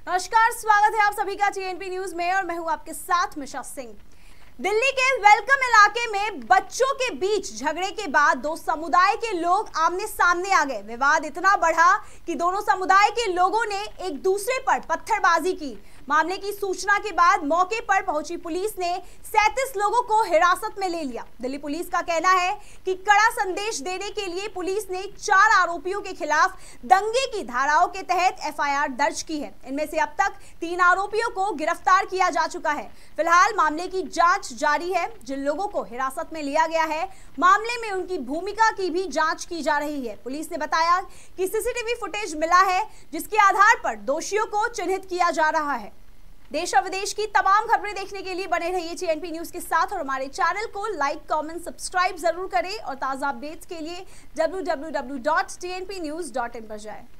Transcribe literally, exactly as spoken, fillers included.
नमस्कार, स्वागत है आप सभी का टीएनपी न्यूज में और मैं हूं आपके साथ मिशा सिंह। दिल्ली के वेलकम इलाके में बच्चों के बीच झगड़े के बाद दो समुदाय के लोग आमने सामने आ गए। विवाद इतना बढ़ा कि दोनों समुदाय के लोगों ने एक दूसरे पर पत्थरबाजी की। मामले की सूचना के बाद मौके पर पहुंची पुलिस ने सैंतीस लोगों को हिरासत में ले लिया। दिल्ली पुलिस का कहना है कि कड़ा संदेश देने के लिए पुलिस ने चार आरोपियों के खिलाफ दंगे की धाराओं के तहत एफआईआर दर्ज की है। इनमें से अब तक तीन आरोपियों को गिरफ्तार किया जा चुका है। फिलहाल मामले की जांच जारी है। जिन लोगों को हिरासत में लिया गया है, मामले में उनकी भूमिका की भी जांच की जा रही है। पुलिस ने बताया कि सीसीटीवी फुटेज मिला है, जिसके आधार पर दोषियों को चिन्हित किया जा रहा है। देश और विदेश की तमाम खबरें देखने के लिए बने रहिए टीएनपी न्यूज के साथ और हमारे चैनल को लाइक, कमेंट, सब्सक्राइब जरूर करें और ताजा अपडेट्स के लिए W W W dot T N P news dot in पर जाएं।